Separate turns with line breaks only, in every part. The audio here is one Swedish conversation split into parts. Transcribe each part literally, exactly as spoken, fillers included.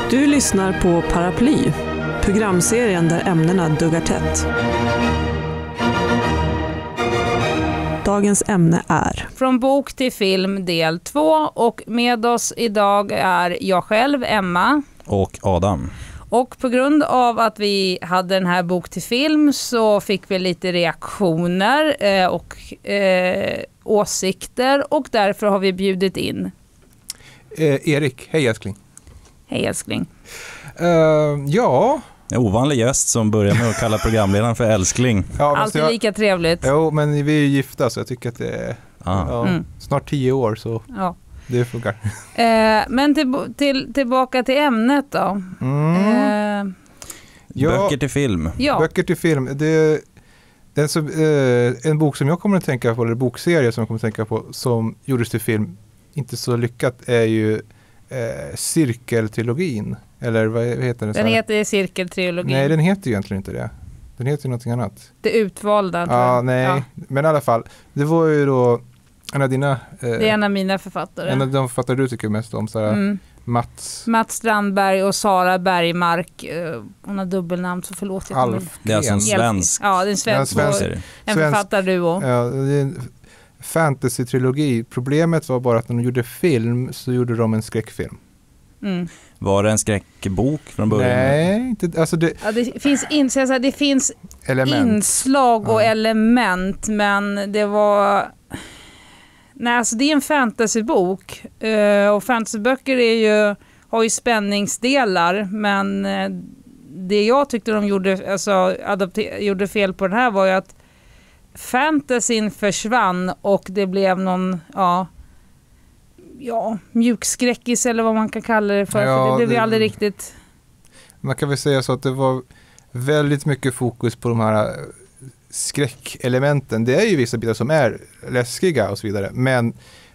Du lyssnar på Paraply, programserien där ämnena duggar tätt. Dagens ämne är
Från bok till film del två, och med oss idag är jag själv, Emma.
Och Adam.
Och på grund av att vi hade den här bok till film så fick vi lite reaktioner eh, och eh, åsikter, och därför har vi bjudit in
Eh, Erik, hej älskling.
Hej älskling.
Uh, ja.
En ovanlig gäst som börjar med att kalla programledaren för älskling.
ja
Alltid
jag,
lika trevligt.
Jo, men vi är ju gifta så jag tycker att det är
Ah.
ja,
Mm.
snart tio år så
Ja.
det funkar.
Eh, men till, till, tillbaka till ämnet då.
Mm.
Eh,
Ja,
Böcker till film.
ja.
Böcker till film. Det, det är så, eh, en bok som jag kommer att tänka på, eller bokserie som jag kommer att tänka på, som gjordes till film, inte så lyckat, är ju eh, Cirkeltrilogin. Eller vad heter den?
Den heter Cirkeltrilogin.
Nej, den heter ju egentligen inte det. Den heter ju någonting annat.
Det utvalda, tror
Ja,
jag.
nej.
Ja.
Men i alla fall, det var ju då en av dina... Eh,
Det är en av mina författare.
en av de författare du tycker mest om, såhär,
Mm.
Mats
Mats Strandberg och Sara Bergmark. Eh, hon har dubbelnamn, så förlåt. Jag kommer-
Alf.
Det är alltså en
Hjälp.
svensk
Ja, det är en svensk,
Ja, en svensk-
och
serie.
en
svensk-
författarduo.
Ja, det är en fantasy-trilogi. Problemet var bara att när de gjorde film så gjorde de en skräckfilm.
Mm.
Var det en skräckbok från början?
Nej, inte, alltså det,
Ja, det finns, in, så jag säger, det finns
element.
inslag och
Ja.
element, men det var... Nej, alltså det är en fantasybok. Eh, och fantasyböcker är ju, har ju spänningsdelar, men eh, det jag tyckte de gjorde, alltså, adapter- gjorde fel på den här var ju att fantasyn försvann och det blev någon, ja, ja mjukskräckis eller vad man kan kalla det för.
Ja,
för det blev ju
det-
aldrig riktigt...
Man kan väl säga så att det var väldigt mycket fokus på de här skräckelementen. Det är ju vissa bitar som är läskiga och så vidare, men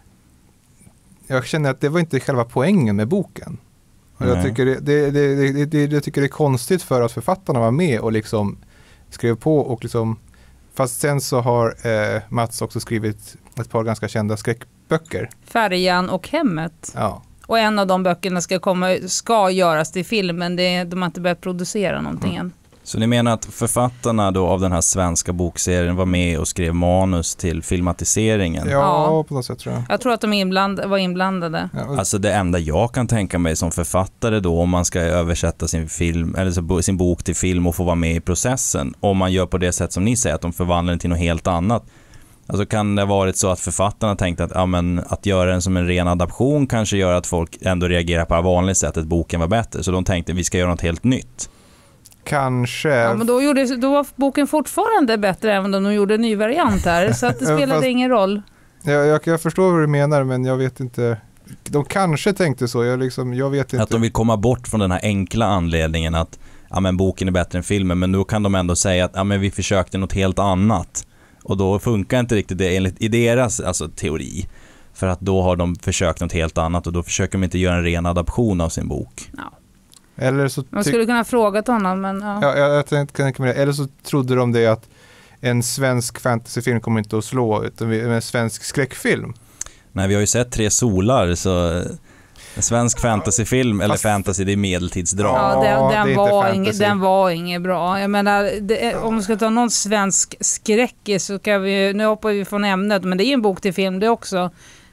jag känner att det var inte själva poängen med boken. Och jag
Nej.
tycker det, det, det, det, det, jag tycker det är konstigt för att författarna var med och liksom skrev på och liksom, fast sen så har eh, Mats också skrivit ett par ganska kända skräckböcker.
Färjan och hemmet.
Ja.
Och en av de böckerna ska, komma, ska göras till filmen. Det, de har inte börjat producera någonting än.
Så ni menar att författarna då av den här svenska bokserien var med och skrev manus till filmatiseringen?
Ja,
Ja.
på något sätt tror jag.
Jag tror att de inbland, var inblandade.
Ja, och-
Alltså det enda jag kan tänka mig som författare då, om man ska översätta sin film eller så- sin bok till film och få vara med i processen, om man gör på det sätt som ni säger, att de förvandlar den till något helt annat. Alltså kan det ha varit så att författarna tänkte att ja, men, att göra den som en ren adaption kanske gör att folk ändå reagerar på det vanliga sättet, boken var bättre. Så de tänkte att vi ska göra något helt nytt.
Kanske.
Ja, men då, gjorde, då var boken fortfarande bättre även om de gjorde en ny variant här. Så att det
Ja,
spelade
fast-
ingen roll.
Jag, jag, jag förstår vad du menar, men jag vet inte. De kanske tänkte så. Jag, liksom, jag vet inte.
Att de vill komma bort från den här enkla anledningen att ja, men boken är bättre än filmen, men då kan de ändå säga att ja, men vi försökte något helt annat. Och då funkar inte riktigt det enligt i deras alltså, teori. För att då har de försökt något helt annat och då försöker de inte göra en ren adaption av sin bok.
Ja.
Eller så,
Man
ty-
skulle kunna fråga honom, men ja.
ja, jag, jag tänkte, kan tänka mig det. Eller så trodde de det att en svensk fantasyfilm kommer inte att slå, utan vi- en svensk skräckfilm.
Nej, vi har ju sett Tre solar, så eh, en svensk fantasyfilm, eller
Fast-
fantasy, det är medeltidsdrama.
Ja,
Ja,
den,
det är
den,
inte
var
fantasy.
inget, den var inget bra. Jag menar, det är, om man ska ta någon svensk skräckis så kan vi, nu hoppar vi från ämnet, men det är en bok till film det också.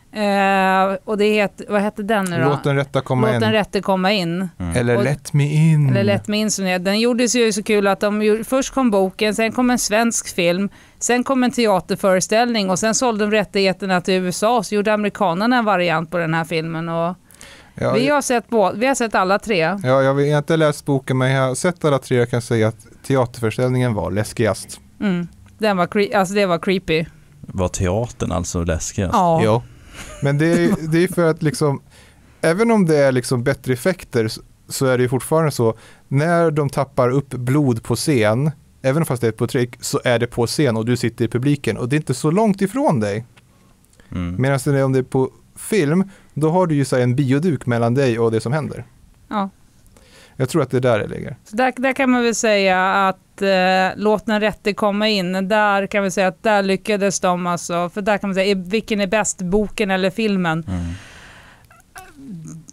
Eh, och det heter, vad heter den nu då?
Låt den rätta komma
Låt
in.
den rätte komma in.
Mm.
Eller
Och-
Let me in.
Eller Lätt med insomnia. Den gjordes ju så kul att de gjorde, först kom boken, sen kom en svensk film, sen kom en teaterföreställning och sen sålde de rättigheterna till U S A, så gjorde amerikanerna en variant på den här filmen. Och
Ja,
vi, har sett både, vi har sett alla tre.
ja, jag har inte läst boken, men jag har sett alla tre. Jag kan säga att teaterföreställningen var läskigast.
Mm. Den var, cre- alltså det var creepy.
Var teatern alltså läskigast?
Ja.
Jo. Men det är, det är för att liksom, även om det är liksom bättre effekter så, så är det ju fortfarande så, när de tappar upp blod på scen, även fast det är på trick, så är det på scen och du sitter i publiken och det är inte så långt ifrån dig.
Mm.
Medan det är, om det är på film, då har du ju så här en bioduk mellan dig och det som händer.
Ja.
Jag tror att det är där det ligger.
Så där, där kan man väl säga att eh, låt den rätte komma in. Där kan vi säga att där lyckades de alltså. För där kan man säga, vilken är bäst, boken eller filmen?
Mm.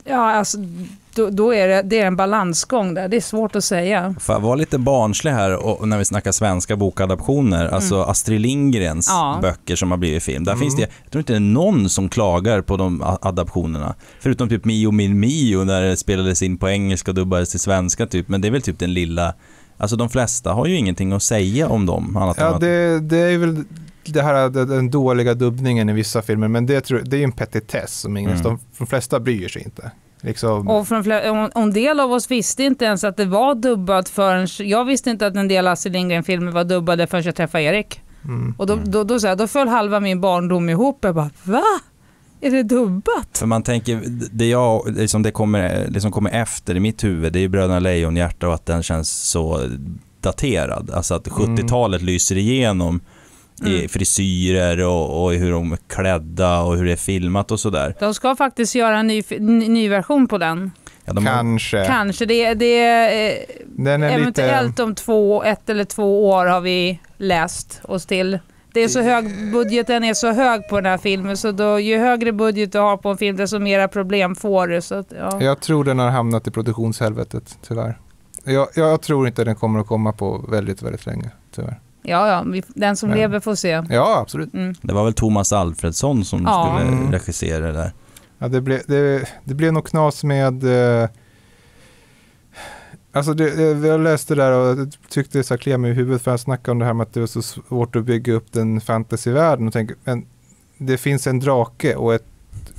Ja, alltså då, då är det, det är en balansgång där. Det är svårt att säga.
För att vara lite barnslig här och när vi snackar svenska bokadaptioner, mm. alltså Astrid Lindgrens ja. böcker som har blivit film. Där mm. finns det, jag tror inte det är någon som klagar på de adaptionerna. Förutom typ Mio min Mio när det spelades in på engelska och dubbades till svenska typ. Men det är väl typ den lilla, alltså de flesta har ju ingenting att säga om dem. Annat
ja,
att...
det, det är väl det här den dåliga dubbningen i vissa filmer, men det, tror, det är en petitess som ingen, mm. de, de flesta bryr sig inte. Liksom.
Och från flera, en del av oss visste inte ens att det var dubbat förrän, jag visste inte att en del Astrid Lindgren-filmer var dubbade förrän jag träffade Erik. Mm. Och då, då, då, då, så här, då föll halva min barndom ihop. Jag bara, va? Är det dubbat?
För man tänker, det, jag, liksom det, kommer, det som kommer efter i mitt huvud, det är ju Bröderna Lejonhjärta och att den känns så daterad. Alltså att sjuttiotalet mm. lyser igenom i mm. frisyrer och, och hur de är klädda och hur det är filmat och sådär.
De ska faktiskt göra en ny, ny version på den.
Ja, de
Kanske.
Har, kanske. Det, det är, den är eventuellt lite... om två, ett eller två år har vi läst oss till. Det är så hög, budgeten är så hög på den här filmen, så då, ju högre budget du har på en film desto mera problem får du. Så att, ja.
Jag tror den har hamnat i produktionshelvetet, tyvärr. Jag, jag tror inte den kommer att komma på väldigt, väldigt länge, tyvärr.
Ja, ja, den som
Men.
lever får se.
Ja, absolut.
Mm.
Det var väl Thomas Alfredsson som ja. skulle mm. regissera det där.
Ja, det blev, det, det blev nog knas med... Eh, alltså, det, jag läste där och tyckte det så kliar mig i huvudet för att snacka om det här med att det var så svårt att bygga upp den fantasyvärlden och tänka, men det finns en drake och ett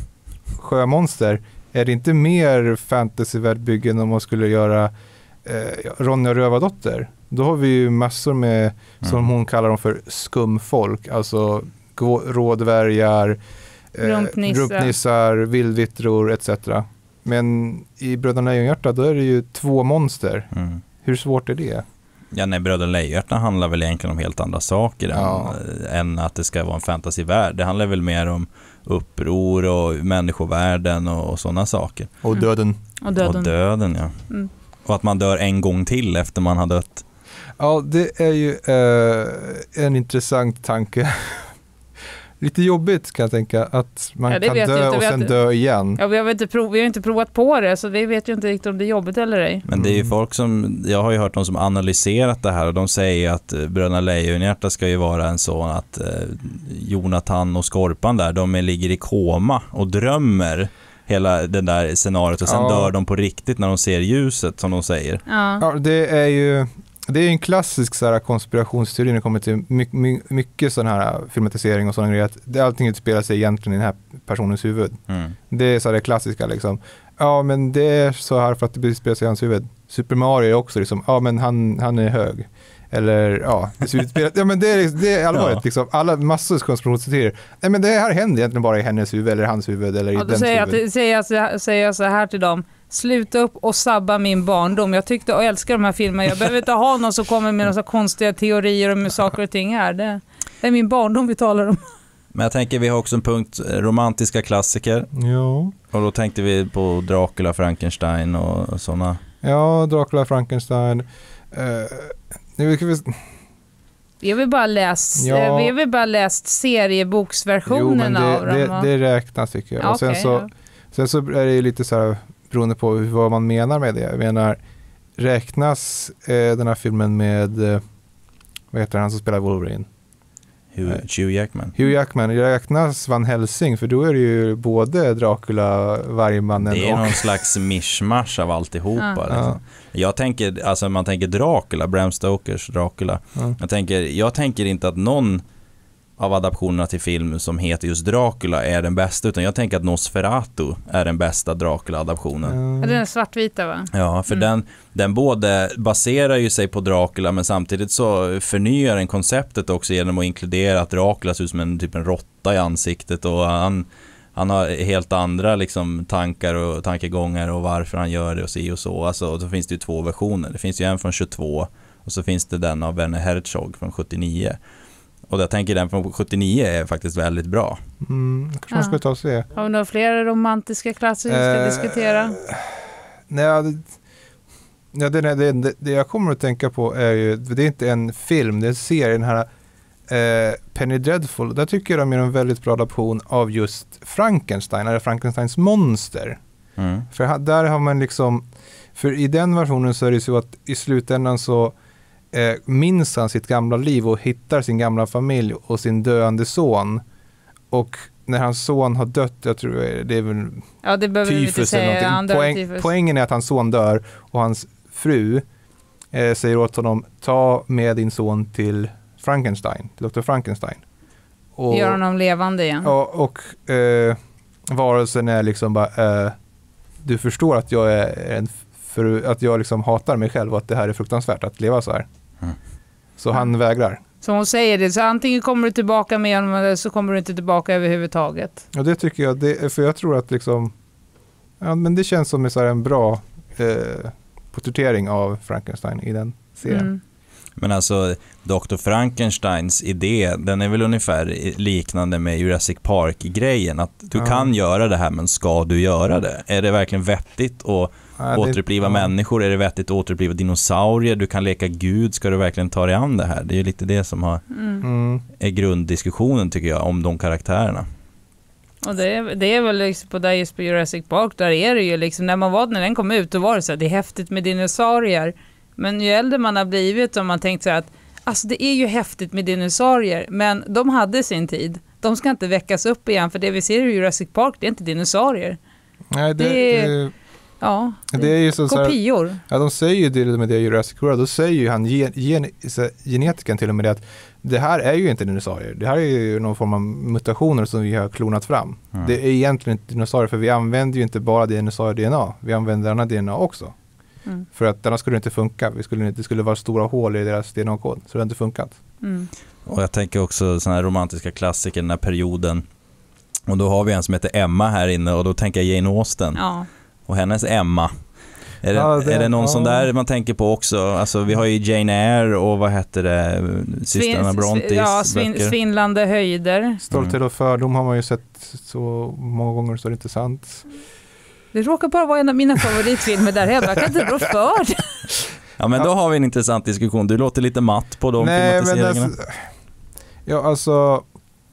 sjömonster. Är det inte mer fantasyvärldbyggen om man skulle göra eh, Ronja Rövardotter? Då har vi ju massor med, som mm. hon kallar dem för skumfolk, alltså rådvärgar, eh,
rumpnissar.
rumpnissar, vildvittror et cetera. Men i Bröderna Lejonhjärta då är det ju två monster. Mm. Hur svårt är det?
Ja, nej, Bröderna Lejonhjärta handlar väl egentligen om helt andra saker ja. än, än att det ska vara en fantasyvärld. Det handlar väl mer om uppror och människovärlden och, och sådana saker.
Och döden.
Och döden,
och döden ja. Mm. Och att man dör en gång till efter man har dött.
Ja, det är ju eh, en intressant tanke. Lite jobbigt kan jag tänka att man ja, kan dö och sen dö igen.
Ja, vi har inte prov, vi har inte provat på det så vi vet ju inte riktigt om det är jobbigt eller ej.
Men det är ju folk som, jag har ju hört de som analyserat det här och de säger att Bröderna Lejonhjärta ska ju vara en sån att eh, Jonathan och Skorpan där, de ligger i koma och drömmer hela den där scenariot och sen ja. dör de på riktigt när de ser ljuset som de säger.
Ja,
ja det är ju det är en klassisk så här, konspirationsteori när det kommer till mycket, mycket, mycket sån här filmatisering och sådana grejer. Att det, allting utspelar sig egentligen i den här personens huvud. Mm. Det är så här det klassiska liksom. Ja, men det är så här för att det utspelar sig i hans huvud. Super Mario är också liksom, ja men han, han är hög. Eller ja, det utspelar, ja men det är, det är allvarligt ja. liksom. Alla massor av konspirationsteorier. Nej men det här händer egentligen bara i hennes huvud eller hans huvud eller
ja,
i dens
säger
huvud.
Jag, säger, jag, säger jag så här till dem. Sluta upp och sabba min barndom. Jag tyckte och älskar de här filmerna. Jag behöver inte ha någon som kommer med några konstiga teorier om saker och ting här. Det, det är min barndom vi talar om.
Men jag tänker vi har också en punkt romantiska klassiker.
Ja.
Och då tänkte vi på Dracula, Frankenstein och sådana.
Ja, Dracula, Frankenstein. Uh, nu vi...
Vi har väl bara läst, ja. vi har väl bara läst serieboksversionen
jo, det,
av dem.
Det, det räknas tycker jag.
Ja,
och sen,
okay,
så,
ja.
sen så är det ju lite så här beroende på vad man menar med det. Jag menar, räknas eh, den här filmen med eh, vad heter han som spelar Wolverine?
Hugh, Hugh Jackman.
Hugh Jackman. Räknas Van Helsing för då är det ju både Dracula, Vargmannen och...
Det är någon slags mishmash av alltihopa. Ja. Liksom. Ja. Jag tänker, alltså man tänker Dracula, Bram Stokers Dracula. Ja. Jag, tänker, jag tänker inte att någon av adaptionerna till film som heter just Dracula är den bästa, utan jag tänker att Nosferatu är den bästa Dracula-adaptionen.
Mm. Den är svartvita va?
Ja, för mm. den, den både baserar ju sig på Dracula men samtidigt så förnyar den konceptet också genom att inkludera att Dracula ser ut som en typ en råtta i ansiktet och han, han har helt andra liksom tankar och tankegångar och varför han gör det och så och så. Alltså, då finns det ju två versioner. Det finns ju en från tjugotvå och så finns det den av Werner Herzog från sjuttionio. Och jag tänker den från sjuttionio är faktiskt väldigt bra.
Mm, kanske man ska ta och se.
Har vi några fler romantiska klassiker vi ska eh, diskutera?
Nej, det, ja, det, det, det, det jag kommer att tänka på är ju, det är inte en film, det är en serie, den här eh, Penny Dreadful. Där tycker jag de gör en väldigt bra adaption av just Frankenstein, eller Frankensteins monster.
Mm.
För där har man liksom, för i den versionen så är det så att i slutändan så eh, minns han sitt gamla liv och hittar sin gamla familj och sin döende son. Och när hans son har dött, jag tror det är väl
ja, det behöver vi inte säga.
Poäng, poängen är att hans son dör och hans fru eh, säger åt honom, ta med din son till Frankenstein, till doktor Frankenstein. Och,
gör honom levande igen.
Och, och eh, varelsen är liksom bara, eh, du förstår att jag är en för, att jag liksom hatar mig själv och att det här är fruktansvärt att leva så här. Mm. Så han vägrar.
Så hon säger det, så antingen kommer du tillbaka med honom eller så kommer du inte tillbaka överhuvudtaget.
Och det tycker jag, det, för jag tror att liksom, ja, men det känns som en, så här, en bra eh, porträttering av Frankenstein i den serien. Mm.
Men alltså, doktor Frankensteins idé, den är väl ungefär liknande med Jurassic Park-grejen. Att du ja. kan göra det här, men ska du göra det? Är det verkligen vettigt att ja, återuppliva det, ja. människor? Är det vettigt att återuppliva dinosaurier? Du kan leka Gud, ska du verkligen ta dig an det här? Det är ju lite det som har, mm. är grunddiskussionen, tycker jag, om de karaktärerna.
Och det är, det är väl liksom på där just på Jurassic Park, där är det ju liksom, när man var, när den kom ut, då var det så här, det är häftigt med dinosaurier. Men ju äldre man har blivit och man tänkt så här att alltså det är ju häftigt med dinosaurier, men de hade sin tid. De ska inte väckas upp igen, för det vi ser i Jurassic Park, det är inte dinosaurier.
Nej, det,
det är,
det,
ja, det,
det är ju så,
kopior.
Så här, ja, de säger ju det med det i Jurassic World, då säger ju han gen, gen, genetiken till och med det att det här är ju inte dinosaurier. Det här är ju någon form av mutationer som vi har klonat fram. Mm. Det är egentligen inte dinosaurier, för vi använder ju inte bara dinosaurier-D N A. Vi använder andra D N A också. Mm. För att annars skulle det inte funka. Vi skulle, det skulle vara stora hål i deras D N A-kod. Så det har inte funkat.
Mm.
Och jag tänker också sådana här romantiska klassiker, den här perioden. Och då har vi en som heter Emma här inne. Och då tänker jag Jane Austen.
Ja.
Och hennes Emma. Är det, ja, det, är det någon ja. sån där man tänker på också? Alltså vi har ju Jane Eyre och vad heter det? Systrarna Brontes.
Ja, svin, svindlande höjder.
Stolthet och fördom har man ju sett så många gånger, så det är inte sant.
Det råkar bara vara en av mina favoritfilmer där hemma. Jag kan inte rå för det.
Ja, men då har vi en intressant diskussion. Du låter lite matt på de
Nej,
filmatiseringarna.
Men alltså, ja, alltså...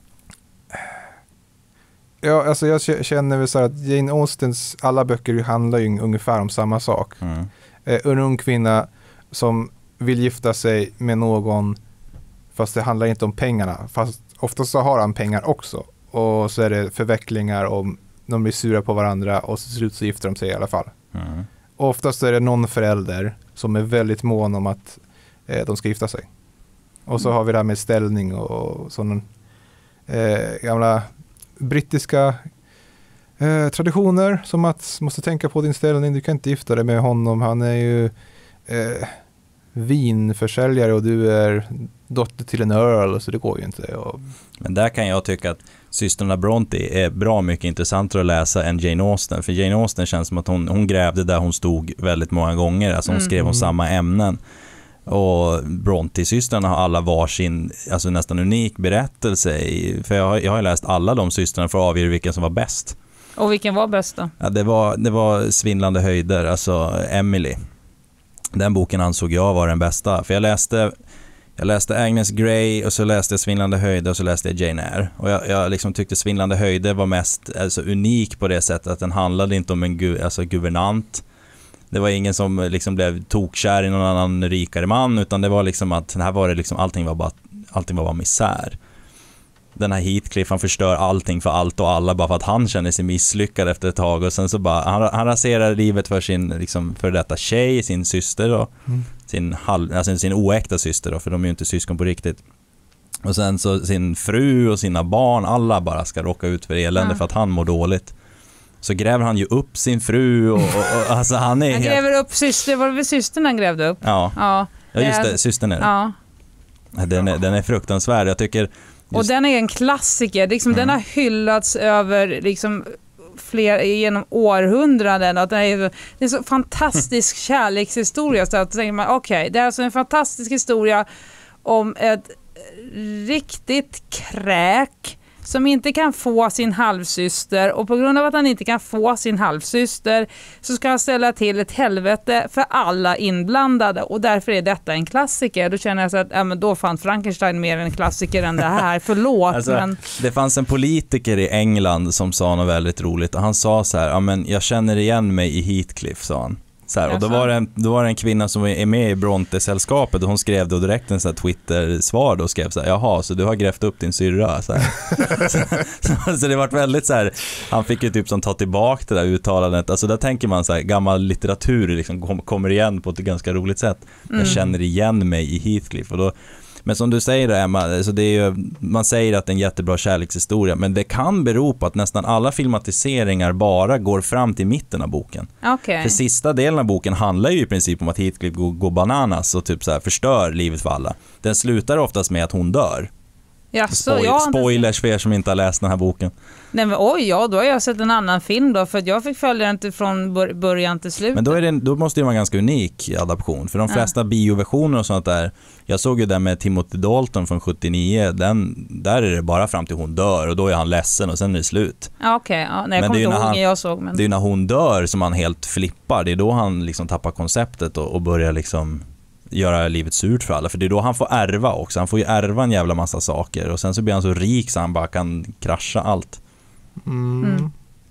Ja, alltså jag känner väl så här att Jane Austens alla böcker handlar ju ungefär om samma sak. Mm. Eh, en ung kvinna som vill gifta sig med någon, fast det handlar inte om pengarna. Fast oftast så har han pengar också. Och så är det förvecklingar och de blir sura på varandra och så slut så gifter de sig i alla fall. Mm. Och oftast är det någon förälder som är väldigt mån om att eh, de ska gifta sig. Och så mm. har vi det här med ställning och sådana eh, gamla brittiska eh, traditioner, som att måste tänka på din ställning, du kan inte gifta dig med honom, han är ju eh, vinförsäljare och du är dotter till en earl, så det går ju inte. Och...
Men där kan jag tycka att systrarna Bronte är bra mycket intressantare att läsa än Jane Austen, för Jane Austen känns som att hon, hon grävde där hon stod väldigt många gånger, alltså hon skrev om mm. samma ämnen. Och Bronte-systrarna har alla varsin, alltså nästan unik berättelse. För jag har, jag har läst alla de systrarna för att avgöra vilken som var bäst.
Och vilken var bäst då?
Ja, det var, det var Svindlande höjder, alltså Emily. Den boken ansåg jag var den bästa. För jag läste, jag läste Agnes Grey och så läste jag Svindlande höjder och så läste jag Jane Eyre. Och jag, jag liksom tyckte Svindlande höjder var mest alltså, unik på det sättet att den handlade inte om en gu, alltså, guvernant. Det var ingen som liksom blev tokkär i någon annan rikare man, utan det var liksom att här var det liksom, allting var bara allting var bara misär. Den här Heathcliff, han förstör allting för allt och alla bara för att han känner sig misslyckad efter ett tag, och sen så bara han, han raserar livet för sin liksom för detta tjej, sin syster då, mm. sin halv, alltså sin oäkta syster då, för de är ju inte syskon på riktigt. Och sen så sin fru och sina barn, alla bara ska råka ut för elände mm. för att han mår dåligt. Så gräver han ju upp sin fru och, och, och alltså han är
han gräver helt... upp syster, var det väl systern han grävde upp?
Ja, ja. ja just det, systern är det.
Ja.
Den är, den är fruktansvärd, jag tycker. Just...
Och den är en klassiker, liksom, mm. den har hyllats över liksom, fler, genom århundraden. Att det, är, det är en så fantastisk kärlekshistoria, så att tänker man, okej, okay, det är alltså en fantastisk historia om ett riktigt kräk som inte kan få sin halvsyster, och på grund av att han inte kan få sin halvsyster så ska han ställa till ett helvete för alla inblandade, och därför är detta en klassiker. Då känner jag så att ja, men då fann Frankenstein mer en klassiker än det här. Förlåt.
Alltså,
men...
Det fanns en politiker i England som sa något väldigt roligt, och han sa så här: ja, men jag känner igen mig i Heathcliff, sa han. Så här, och då var, det en, då var det en kvinna som är med i Bronte-sällskapet, och hon skrev då direkt en sån här Twitter-svar då och skrev så här: jaha, så du har grävt upp din syrra, så, så, så, så det var väldigt så här, han fick ju typ som ta tillbaka det där uttalandet. Alltså där tänker man så här, gammal litteratur liksom kom, kommer igen på ett ganska roligt sätt. Mm. Jag känner igen mig i Heathcliff, och då. Men som du säger, Emma, alltså det är ju, man säger att det är en jättebra kärlekshistoria, men det kan bero på att nästan alla filmatiseringar bara går fram till mitten av boken.
Okay.
För sista delen av boken handlar ju i princip om att Heathcliff går, går bananas och typ så här förstör livet för alla. Den slutar oftast med att hon dör.
Ja,
Spoil-
jag
spoilers för er som inte har läst den här boken.
Nej, men oj, ja, då har jag sett en annan film då, för att jag fick följa den från början till slut.
Men då, är det, då måste det vara en ganska unik adaption, för de flesta ja. bioversioner och sånt där, jag såg ju den med Timothy Dalton från sjuttionio, den, där är det bara fram till hon dör, och då är han ledsen och sen är det slut.
Ja, okej, okay. ja, nej, jag kommer inte ihåg jag såg. Men...
Det är när hon dör som han helt flippar, det är då han liksom tappar konceptet och, och börjar liksom göra livet surt för alla, för det är då han får ärva också. Han får ju ärva en jävla massa saker, och sen så blir han så rik så han bara kan krascha allt.
Mm.
Mm.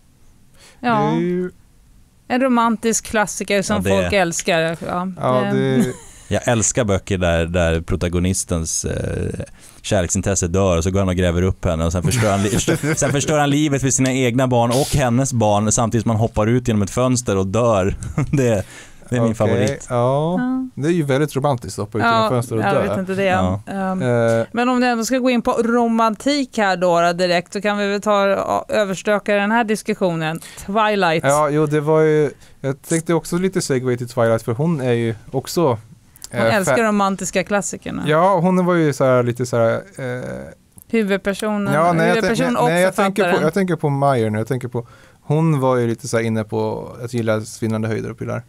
Ja.
Ju...
En romantisk klassiker som ja, det... folk älskar. Ja,
ja det...
Jag älskar böcker där, där protagonistens eh, kärleksintresse dör, och så går han och gräver upp henne, och sen förstör han, li- sen förstör han livet för sina egna barn och hennes barn, samtidigt som man hoppar ut genom ett fönster och dör. det Det är min okay, favorit.
Ja. ja, det är ju väldigt romantiskt att hoppa ut
ja,
genom fönster och dö.
Jag vet inte det. Ja. Um,
uh,
men om vi ska gå in på romantik här då, då direkt, så kan vi väl ta överstöka den här diskussionen. Twilight.
Ja, jo, det var ju, jag tänkte också lite segway till Twilight, för hon är ju också
hon äh, älskar fa- romantiska klassikerna.
Ja, hon var ju så här, lite så här eh,
huvudpersonen.
Ja, nej,
huvudperson
jag,
och
nej, jag tänker på jag tänker på Meyer nu. Jag tänker på hon var ju lite så här inne på att gilla svinnande höjder och pilar.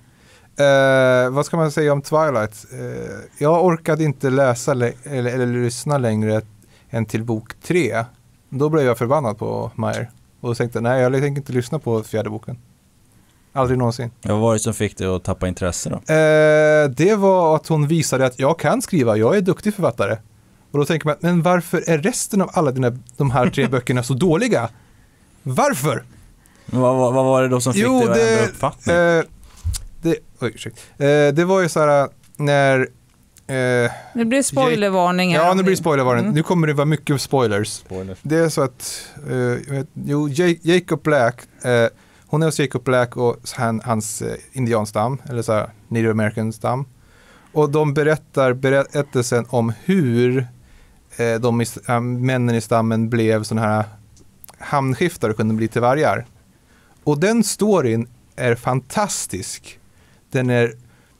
Uh, vad ska man säga om Twilight? Uh, jag orkade inte läsa le- eller, eller lyssna längre än till bok tre. Då blev jag förbannad på Meyer. Och tänkte, nej, jag tänker inte lyssna på fjärde boken. Aldrig någonsin.
Vad var det som fick dig att tappa intresse då? Uh,
det var att hon visade att jag kan skriva, jag är duktig författare. Och då tänker man, men varför är resten av alla dina, de här tre böckerna så dåliga? Varför?
Vad, vad, vad var det då som fick
jo,
dig att
det,
ändra uppfattning?
Uh, Det, oj, ursäkta. Eh, det var ju så här när... Eh,
det blir spoilervarning här.
Ja, nu blir det spoilervarning.
Mm.
Nu kommer det vara mycket spoilers.
spoilers.
Det är så att... Eh, vet, jo, Jacob Black... Eh, hon är hos Jacob Black och han, hans eh, indianstam, eller så här, Native American stam. Och de berättar berättelsen om hur eh, de äh, männen i stammen blev såna här hamnskiftare och kunde bli till vargar. Och den storyn är fantastisk. Den är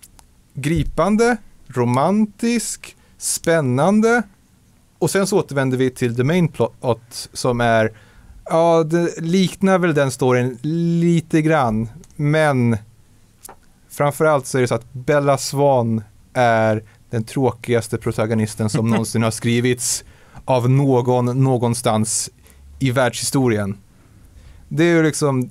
gripande, romantisk, spännande, och sen så återvänder vi till the main plot som är, ja, det liknar väl den storyn lite grann, men framförallt så är det så att Bella Swan är den tråkigaste protagonisten som någonsin har skrivits av någon någonstans i världshistorien. Det är ju liksom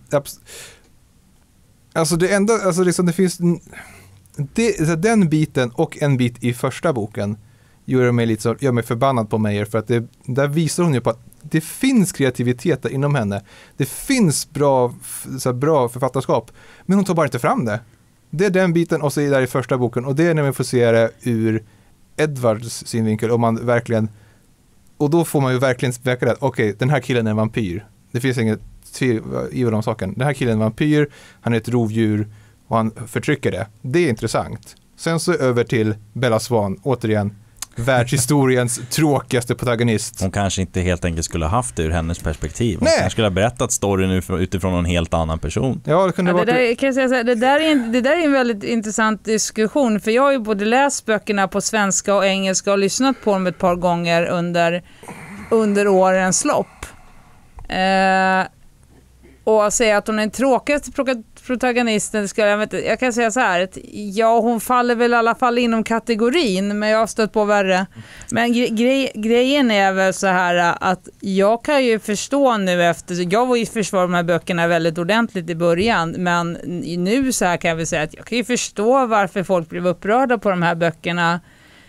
alltså det enda, alltså liksom det finns det, den biten och en bit i första boken gör mig lite så, gör mig förbannad på Meyer, för att det, där visar hon ju på att det finns kreativitet inom henne. Det finns bra, så här, bra författarskap, men hon tar bara inte fram det. Det är den biten, och så är det där i första boken, och det är när man får se det ur Edwards synvinkel, och man verkligen, och då får man ju verkligen verka det, okej, okay, den här killen är en vampyr. Det finns inget tvivel om saken. Den här killen är en vampyr, han är ett rovdjur och han förtrycker det. Det är intressant. Sen så över till Bella Swan, återigen världshistoriens tråkigaste protagonist.
Hon kanske inte helt enkelt skulle ha haft det ur hennes perspektiv. Hon
Nej.
kanske skulle ha berättat storyn utifrån en helt annan person.
Ja, det kunde
ja,
vara...
det, där, kan jag säga så här, det, där är en, det där är en väldigt intressant diskussion, för jag har ju både läst böckerna på svenska och engelska och lyssnat på dem ett par gånger under, under årens lopp. Eh, Och säga att hon är den tråkigaste protagonisten, ska jag, inte, jag kan säga så här, att ja, hon faller väl i alla fall inom kategorin, men jag har stött på värre. Men grej, grejen är väl så här att jag kan ju förstå nu efter, jag var ju försvar de här böckerna väldigt ordentligt i början, men nu så här kan jag väl säga att jag kan ju förstå varför folk blev upprörda på de här böckerna.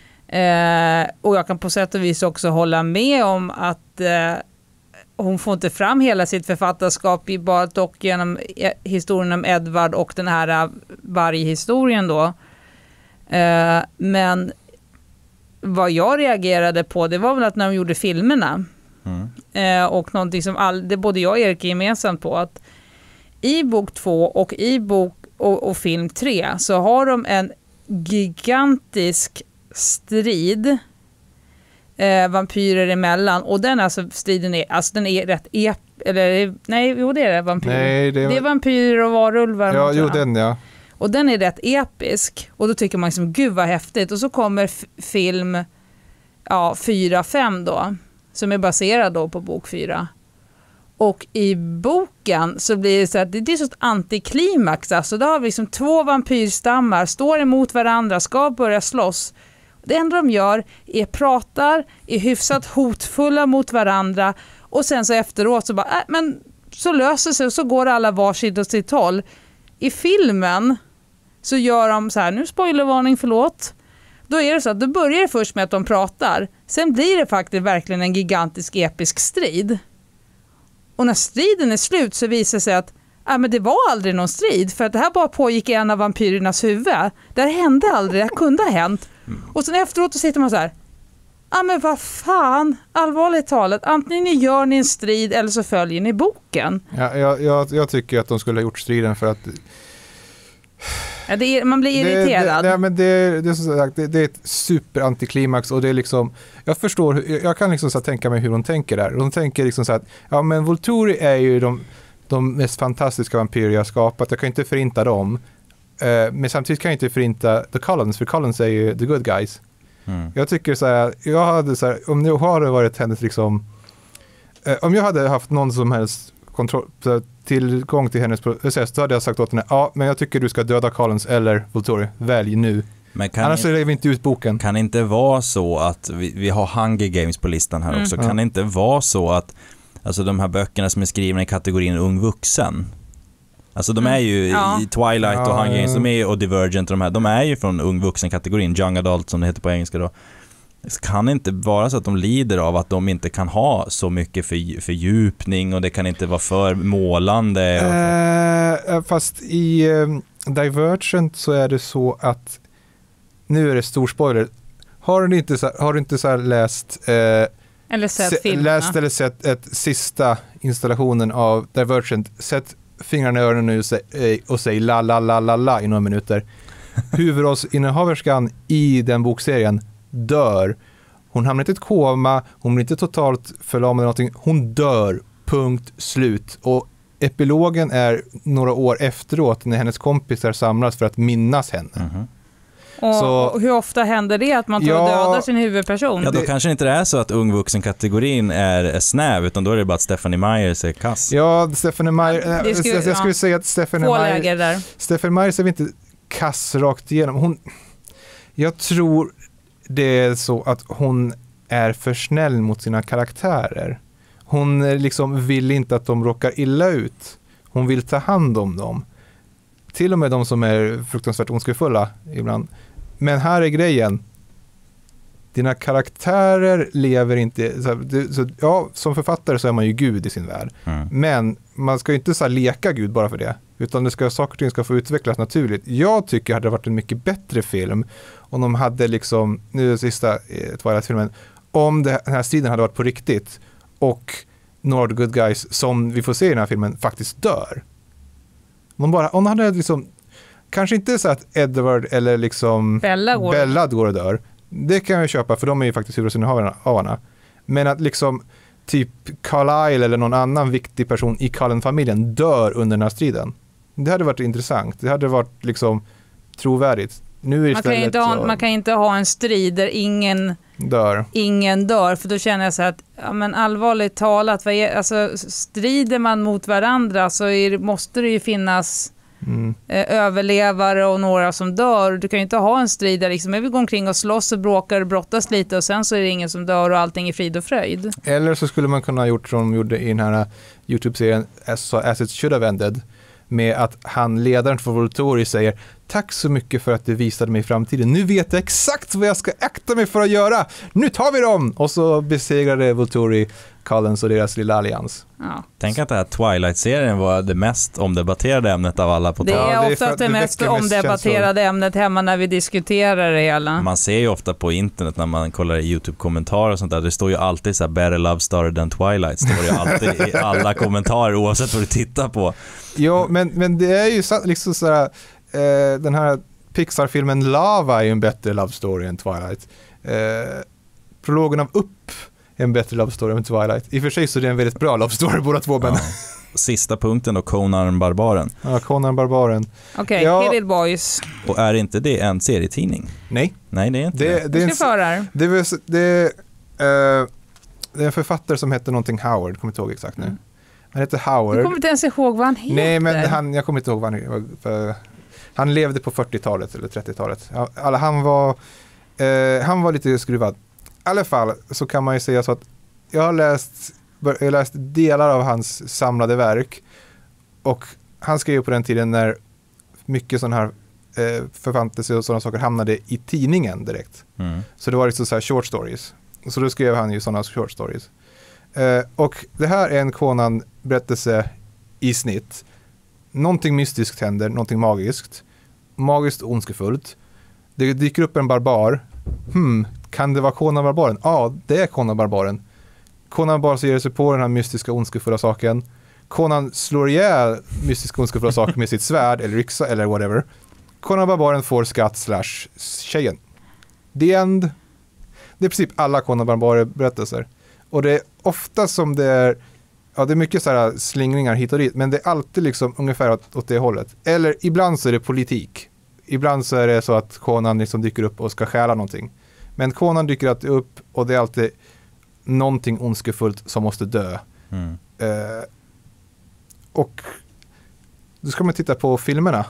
Eh, och jag kan på sätt och vis också hålla med om att eh, hon får inte fram hela sitt författarskap i bara dock genom historien om Edward och den här varghistorien då. Eh, men vad jag reagerade på, det var väl att när de gjorde filmerna mm. eh, och någonting som all, det både jag och Erik är gemensamt på, att i bok två och i bok och, och film tre så har de en gigantisk strid Eh, vampyrer emellan, och den alltså striden är, alltså den är rätt ep, eller nej, jo det är det, vampyrer. Nej, det, är... det är vampyrer och varulvar.
Ja, jo den ja.
Och den är rätt episk, och då tycker man liksom, gud vad häftigt, och så kommer f- film ja, fyra, fem då, som är baserad då på bok fyra. Och i boken så blir det så att det är så ett antiklimax, alltså då har vi liksom två vampyrstammar, står emot varandra, ska börja slåss. Det enda de gör är pratar, är hyfsat hotfulla mot varandra, och sen så efteråt så bara, äh, men så löser sig och så går alla varsitt åt sitt håll. I filmen så gör de så här, nu spoilervarning, förlåt. Då är det så att då börjar det först med att de pratar, sen blir det faktiskt verkligen en gigantisk episk strid. Och när striden är slut så visar det sig att äh, men det var aldrig någon strid, för att det här bara pågick i en av vampyrernas huvud. Det här hände aldrig, det kunde ha hänt. Och sen efteråt så sitter man så här, ja ah, men vad fan, allvarligt talat, antingen gör ni en strid eller så följer ni boken.
Ja, jag, jag, jag tycker att de skulle ha gjort striden för att
ja, det är, man blir irriterad.
Det, det, men det, det, är som sagt, det, det är ett superantiklimax, och det är liksom, jag förstår, jag kan liksom så tänka mig hur de tänker där. De tänker liksom så att, ja men Volturi är ju de, de mest fantastiska vampyrer jag har skapat, jag kan inte förinta dem. Uh, men samtidigt kan jag inte förinta The Cullens, för Cullens är ju the good guys. Mm. Jag tycker så här, jag hade så här, om det hade varit hennes liksom, uh, om jag hade haft någon som helst kontroll, tillgång till hennes process, då hade jag sagt åt henne, ja men jag tycker du ska döda Cullens eller Volturi, välj nu. Men kan annars är vi inte ut boken.
Kan det inte vara så att vi, vi har Hunger Games på listan här mm. också, kan ja. det inte vara så att alltså de här böckerna som är skrivna i kategorin ung vuxen, alltså de är ju ja. i Twilight och Hunger Games, de är, och Divergent och de här, de är ju från ung vuxen-kategorin, Young Adult som det heter på engelska då. Det kan inte vara så att de lider av att de inte kan ha så mycket för, fördjupning, och det kan inte vara för målande. Och...
Uh, fast i um, Divergent så är det så att, nu är det stor spoiler, har du inte så, har du inte så här läst uh,
eller sett se, filmerna?
Läst eller sett ett sista installationen av Divergent, sett fingrarna i öronen nu och säger la la la la la i några minuter. Huvudrollsinnehaverskan i den bokserien dör. Hon hamnar inte i ett koma, hon blir inte totalt förlamad eller någonting. Hon dör, punkt, slut. Och epilogen är några år efteråt när hennes kompisar samlas för att minnas henne. Mm-hmm.
Och så, hur ofta händer det att man tar ja, döda sin huvudperson?
Ja, då det, kanske inte det är så att ungvuxen-kategorin är, är snäv, utan då är det bara att Stephanie Myers är kass.
Ja, Stephanie Myers, ja, jag, skulle, jag skulle ja, säga att Stephanie Myers, där. Stephanie Myers är väl inte kass rakt igenom. Hon, jag tror det är så att hon är för snäll mot sina karaktärer. Hon liksom vill inte att de råkar illa ut. Hon vill ta hand om dem. Till och med de som är fruktansvärt ondskefulla ibland. Men här är grejen. Dina karaktärer lever inte... Så, det, så, ja, som författare så är man ju Gud i sin värld. Mm. Men man ska ju inte så här, leka Gud bara för det. Utan det ska, saker och ting ska få utvecklas naturligt. Jag tycker att det hade varit en mycket bättre film om de hade liksom... Nu är det sista eh, Twilight-filmen. Om det, den här striden hade varit på riktigt. Och några of the good guys som vi får se i den här filmen faktiskt dör. Om, bara, om han hade liksom, kanske inte så att Edward eller liksom
Bella går,
Bella går och dör. Det kan jag köpa, för de är ju faktiskt huvudrollsinnehavarna. Men att liksom typ Carlisle eller någon annan viktig person i Cullen-familjen dör under den här striden. Det hade varit intressant. Det hade varit liksom trovärdigt. Nu
man, kan inte ha,
så...
man kan inte ha en strid där ingen
Dör.
ingen dör. För då känner jag så att, ja, men allvarligt talat, vad är, alltså, strider man mot varandra så är, måste det ju finnas mm. eh, överlevare och några som dör. Du kan ju inte ha en strid där liksom, vi går omkring och slåss och bråkar och brottas lite och sen så är det ingen som dör och allting är frid och fröjd. Eller
så skulle man kunna ha gjort som de gjorde i den här YouTube-serien As, As It Should Have Ended, med att han, ledaren för Volturi, säger tack så mycket för att du visade mig i framtiden. Nu vet jag exakt vad jag ska akta mig för att göra. Nu tar vi dem! Och så besegrade Volturi Collins och deras lilla allians.
Ja.
Tänk att det här Twilight-serien var det mest omdebatterade ämnet av alla på
Det är
ja,
ofta det, det mest omdebatterade ämnet hemma när vi diskuterar det hela.
Man ser ju ofta på internet när man kollar i YouTube-kommentarer och sånt där, det står ju alltid så här better love story than Twilight. Det står ju alltid i alla kommentarer oavsett vad du tittar på.
Ja, men, men det är ju liksom så här, eh, den här Pixar-filmen Lava är ju en bättre love story än Twilight. Eh, prologen av Upp är en bättre love story än Twilight. I och för sig så är det en väldigt bra love story båda två. Ja.
Sista punkten då, Conan Barbaren.
Ja, Conan Barbaren.
Okej, okay, ja. Hey Little Boys.
Och är inte det en serietidning?
Nej.
Nej, det är inte
det.
Det,
det, är, en, det, är, det, är, uh, det är en författare som heter någonting Howard, kommer inte ihåg exakt nu. Mm. Han heter Howard.
Du kommer inte ens ihåg vad han heter.
Nej, men han, jag kommer inte ihåg vad han heter. Han levde på fyrtiotalet eller trettiotalet. Alltså, han, var, uh, han var lite skruvad. I alla fall så kan man ju säga så att jag har läst, jag har läst delar av hans samlade verk, och han skrev på den tiden när mycket sån här eh, för fantasy och sådana saker hamnade i tidningen direkt. Mm. Så det var liksom så här short stories. Så då skrev han ju sådana short stories. Eh, och det här är en Conan-berättelse i snitt. Någonting mystiskt händer, någonting magiskt. Magiskt och ondskefullt. Det dyker upp en barbar. Hmm, kan det vara Conan Barbaren? Ja, det är Conan Barbaren. Conan bara ger sig på den här mystiska ondskefulla saken. Conan slår ihjäl mystiska ondskefulla saker med sitt svärd eller yxa eller whatever. Conan Barbaren får skatt slash tjejen. The end. Det är i princip alla Conan Barbaren berättelser. Och det är ofta som det är, ja, det är mycket så här slingringar hit och dit, men det är alltid liksom ungefär åt, åt det hållet. Eller ibland så är det politik. Ibland så är det så att Conan liksom dyker upp och ska stjäla någonting. Men Conan dyker alltid upp och det är alltid någonting ondskefullt som måste dö. Mm. Eh, och då ska man titta på filmerna.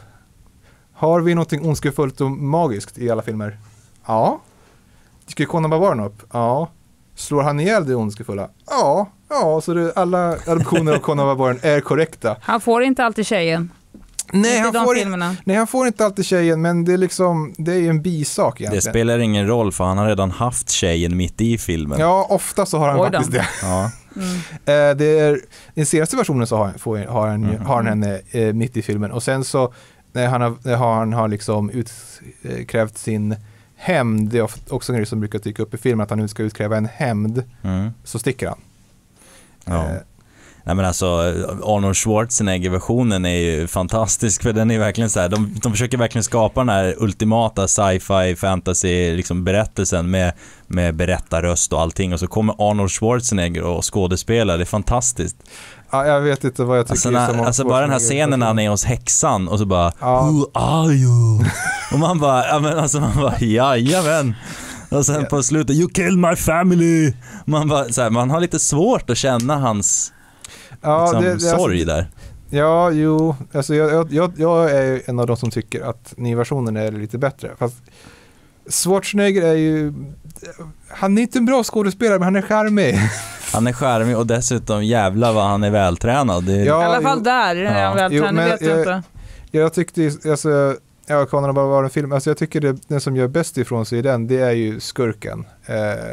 Har vi någonting ondskefullt och magiskt i alla filmer? Ja. Dyker Conan Barbaren upp? Ja. Slår han ihjäl det ondskefulla? Ja. Ja, så det, alla adoptioner av Conan Barbaren är korrekta.
Han får inte alltid tjejen.
Nej han, får in, nej, han får inte alltid tjejen, men det är liksom, det är en bisak egentligen.
Det spelar ingen roll för han har redan haft tjejen mitt i filmen.
Ja, ofta så har han Oj faktiskt då. det. Ja. Mm. det är, I den senaste versionen så har, får, har, han, mm. har han henne eh, mitt i filmen. Och sen så när han har, när han har liksom utkrävt sin hämnd, det är också en grej som brukar dyka upp i filmen, att han nu ska utkräva en hämnd, mm. så sticker han.
Ja. Eh, Nej, men alltså Arnold Schwarzenegger-versionen är ju fantastisk, för den är verkligen så här, de, de försöker verkligen skapa den här ultimata sci-fi fantasy liksom berättelsen med, med berättarröst och allting, och så kommer Arnold Schwarzenegger och skådespelar, det är fantastiskt.
Ja, jag vet inte vad jag tycker.
Alltså, när, alltså bara den här scenen när han är hos häxan och så bara ja. Who are you? Och man bara, ja men alltså man bara, jajamän. Och sen yeah. på slutet, you killed my family. Man bara, så här, man har lite svårt att känna hans ja, liksom, det, det, sorg
alltså,
där.
Ja, jo. Alltså jag, jag, jag är en av de som tycker att nyversionen är lite bättre. Fast Schwarzenegger är ju, han är inte en bra skådespelare, men han är charmig.
Han är charmig och dessutom jävla vad han är vältränad. Det är...
Ja, i alla fall jo, där är han vältränad, jo, vet jag, jag inte.
Jag tyckte, alltså, ja, Conan bara var en film. Alltså jag tycker det, den som gör bäst ifrån sig i den, det är ju skurken. Eh,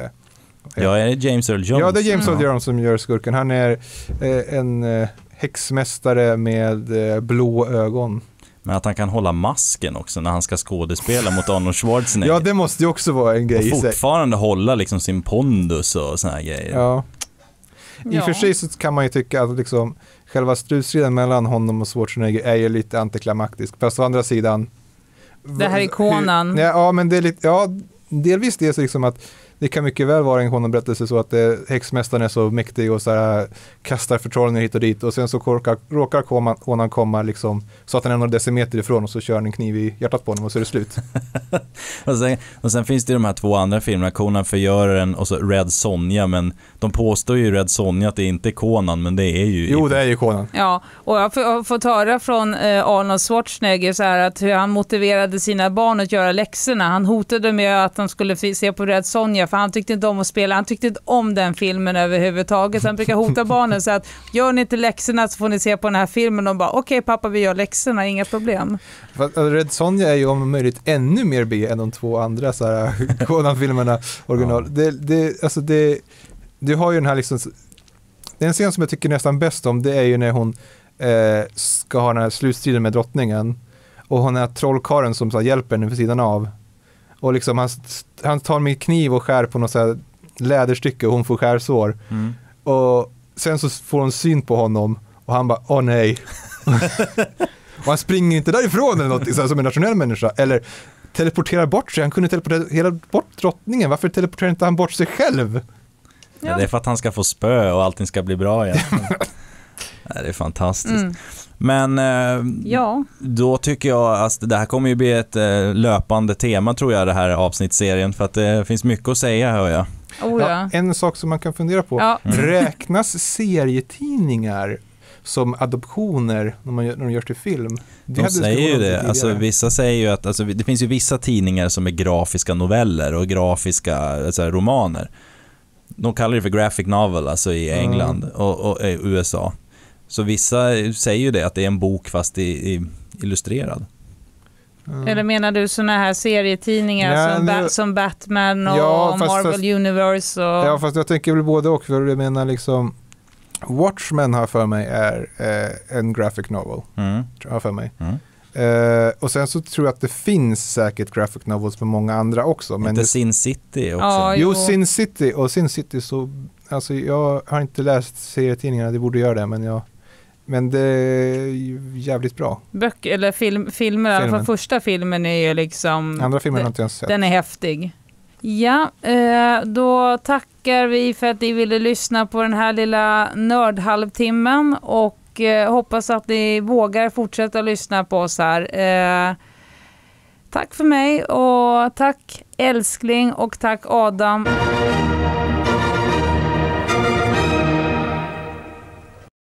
ja, är det James Earl Jones?
Ja, det är James Earl Jones som gör skurken. Han är eh, en eh, häxmästare med eh, blå ögon.
Men att han kan hålla masken också när han ska skådespela mot Arnold Schwarzenegger.
Ja, det måste ju också vara en grej.
Och fortfarande hålla liksom sin pondus och såna här grejer.
Ja. I och för sig så kan man ju tycka att liksom själva striden mellan honom och Schwarzenegger är ju lite antiklimaktisk. Fast å andra sidan...
Det här är Conan.
Ja, ja, men det är lite... Ja, delvis det är så liksom att det kan mycket väl vara en Conan-berättelse så att det, häxmästaren är så mäktig och så här, kastar förtrollningar hit och dit och sen så råkar, råkar Conan komma liksom, så att han är några decimeter ifrån och så kör han en kniv i hjärtat på honom och så är det slut.
och, sen, och sen finns det de här två andra filmerna, Conan förgöraren och så Red Sonja, men de påstår ju Red Sonja att det inte är Conan, men det är ju...
Jo, det är ju Conan.
Ja, och jag har fått höra från eh, Arnold Schwarzenegger så här att hur han motiverade sina barn att göra läxorna. Han hotade med att de skulle se på Red Sonja för han tyckte inte om att spela. Han tyckte inte om den filmen överhuvudtaget. Så han brukar hota barnen så att gör ni inte läxorna så får ni se på den här filmen. Och bara okej okay, pappa, vi gör läxorna, inga problem.
Red Sonja är ju om möjligt ännu mer B än de två andra så här Conan-filmerna original. Ja. Det, det, alltså det, du har ju den här liksom, den scen som jag tycker nästan bäst om, det är ju när hon eh, ska ha den här slutstriden med drottningen och hon är trollkaren som så här, hjälper henne för sidan av. Och liksom han, han tar med kniv och skär på något så här läderstycke och hon får skärsår. Mm. Och sen så får hon syn på honom och han bara, åh nej. Och han springer inte därifrån eller något så här, som en nationell människa. Eller teleporterar bort sig. Han kunde teleportera hela bort drottningen. Varför teleporterar inte han bort sig själv?
Ja. Ja, det är för att han ska få spö och allting ska bli bra igen. Ja, det är fantastiskt. Mm. Men eh,
ja.
Då tycker jag att det här kommer ju bli ett eh, löpande tema tror jag, det här avsnittsserien, för att det finns mycket att säga, hör jag.
Oh, ja.
Ja, en sak som man kan fundera på, ja. mm. räknas serietidningar som adoptioner när, man gör, när de görs till film?
Det de säger ju det, alltså, vissa säger ju att alltså, det finns ju vissa tidningar som är grafiska noveller och grafiska alltså, romaner. De kallar det för graphic novel, alltså i England mm. och, och, och U S A. Så vissa säger ju det, att det är en bok fast i, i illustrerad.
Mm. Eller menar du såna här serietidningar ja, som, nu, ba- som Batman och
ja, fast,
Marvel
fast,
Universe? Och...
Ja, fast jag tänker väl både och. För jag menar liksom Watchmen har för mig är eh, en graphic novel. Mm. Har för mig. Mm. Uh, och sen så tror jag att det finns säkert graphic novels för många andra också. Men
inte
det...
Sin City också.
Ah,
jo, Sin City. Och Sin City så, alltså jag har inte läst serietidningarna, det borde göra det, men jag men det är jävligt bra.
Böcker eller film, filmer, i alla fall första filmen är ju liksom...
Andra filmer har inte ens sett.
Den är häftig. Ja, eh, då tackar vi för att ni ville lyssna på den här lilla nördhalvtimmen och eh, hoppas att ni vågar fortsätta lyssna på oss här. Eh, tack för mig och tack älskling och tack Adam.